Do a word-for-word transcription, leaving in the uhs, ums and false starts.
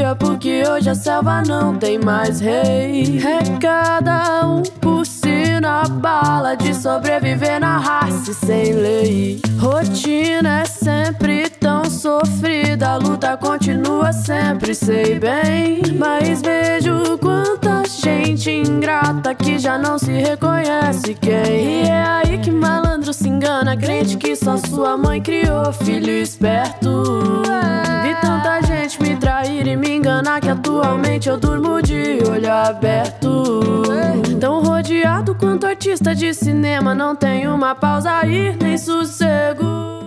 vira porque hoje a selva não tem mais rei. É cada um por si na bala de sobreviver na raça e sem lei. Rotina é sempre tão sofrida, a luta continua sempre, sei bem. Mas vejo quanta gente ingrata que já não se reconhece quem. E é aí que malandro se engana, crente que só sua mãe criou filho esperto. Vi tanta gente me trair e me enganar que atualmente eu durmo de olho aberto. Tão rodeado quanto artista de cinema, não tem uma pausa aí nem sossego.